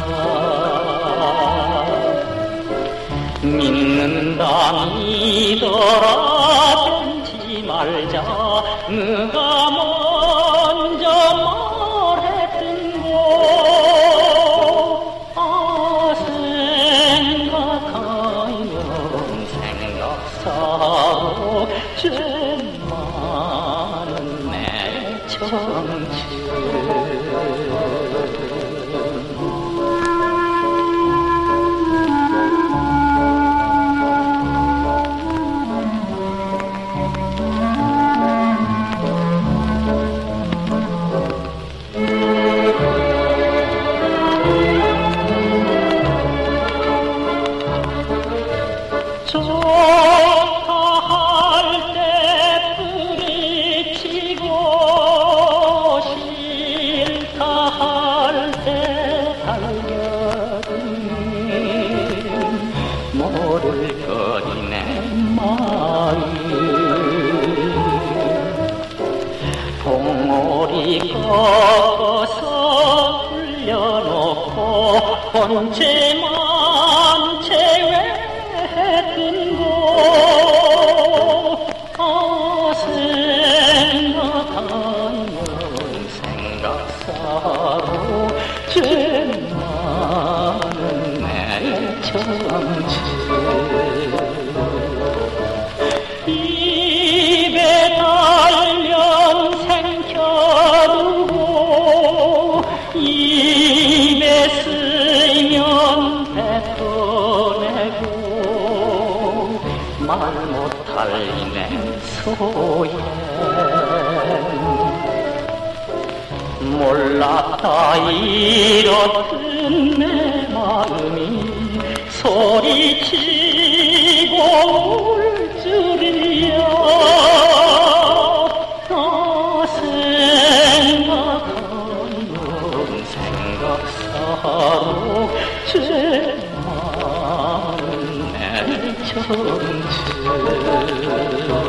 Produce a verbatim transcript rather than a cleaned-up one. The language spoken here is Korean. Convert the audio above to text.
믿는다 믿어라 변치 말자 누가 먼저 말했던 거 아 생각하면 생각사로 죄 많은 내 청춘 좋다 할 때 뿌리치고 싫다 할 때 달겨든 모를 거리 내 마음 봉오리 꺾어서 불려놓고 본체만 채왜 했던 거 아 생각하면 생각사로 죄 많은 내 청춘 입에 달면 생겨두고 입에 쓰이면 뱉어내고 말 못할 내 소yen 몰랐다 이렇듯 내 마음이 소리치고 울 줄이야 나 생각하면 생각사로 죄 많은 내 청춘